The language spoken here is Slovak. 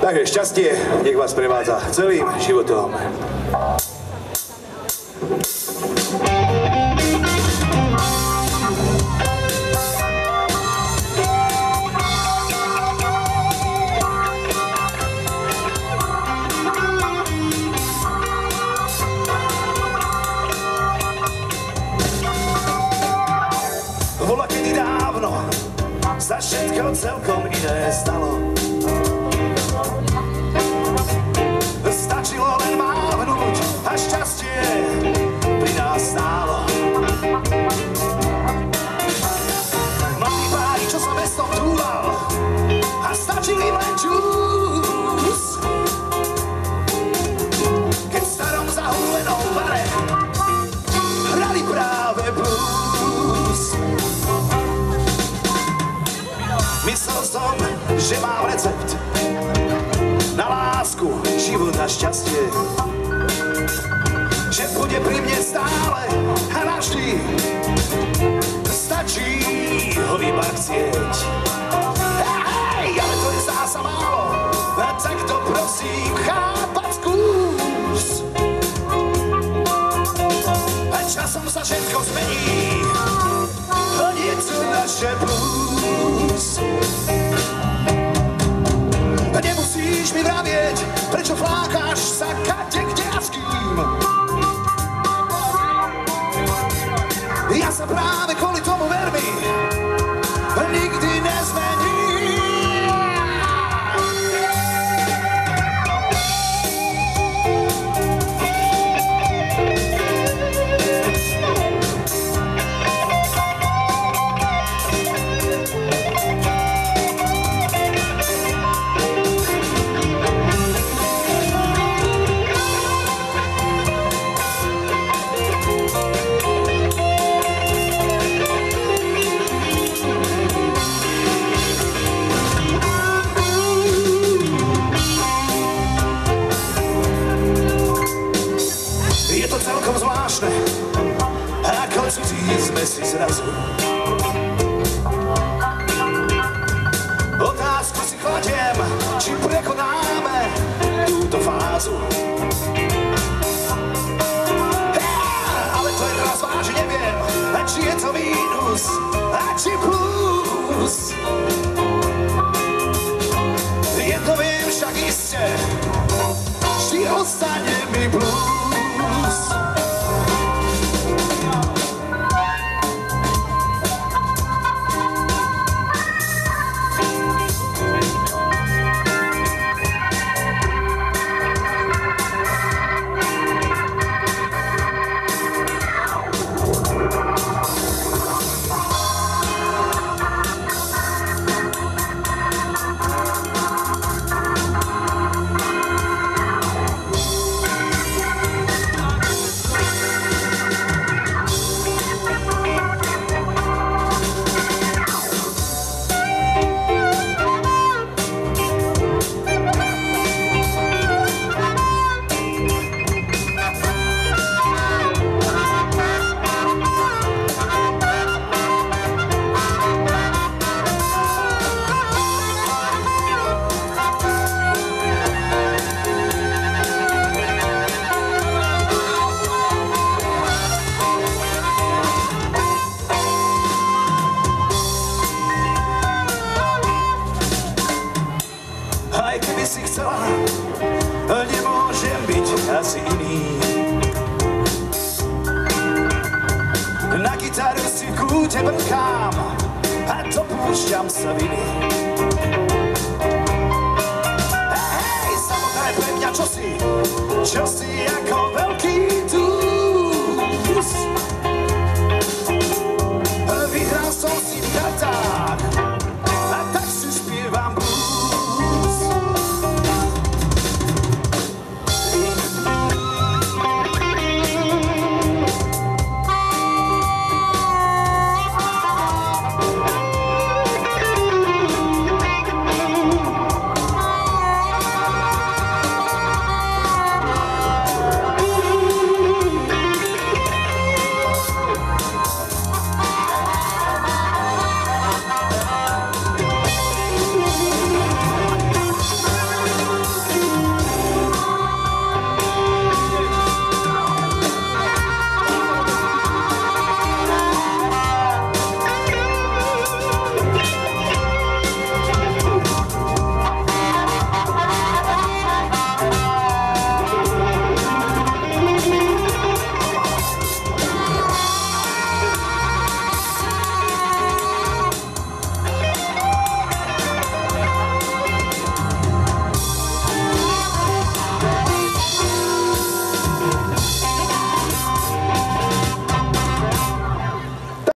Takže šťastie nech vás prevádza celým životom. Bola kedy dávno sa všetko celkom iné stalo. Stačilo len mávnuť a šťastie pri nás stálo. Mladí pári, čo sa mestom túlal a stačil im len čus. Keď v starom zahúlenom bare hrali práve blues. Myslel som, že mám recept na lásku, život a šťastie, že bude pri mne stále a navždy. Stačí ho iba chcieť. Hej, ale to je zasa málo, tak to prosím chápať skús. A časom sa všetko zmení, nie sú naše blues. Nemusíš mi vravieť, prečo flákáš sa kade, kde a s kým. Ja sa práve kvôli tomu, ver mi, nikdy nezmením. Ako cudzí sme si zrazu. Otázku si kladiem, či prekonáme túto fázu. Ale to je raz vážne, neviem, či je to mínus a či plus. Jedno viem však iste, či ostane mi blues. Aj keby si chcela, nemôžem byť asi iný. Na gitaru si v kúte brnkám a dopúšťam sa viny. Hej, samotná je pre mňa čosi ako veľký tús. Vyhral som si kartách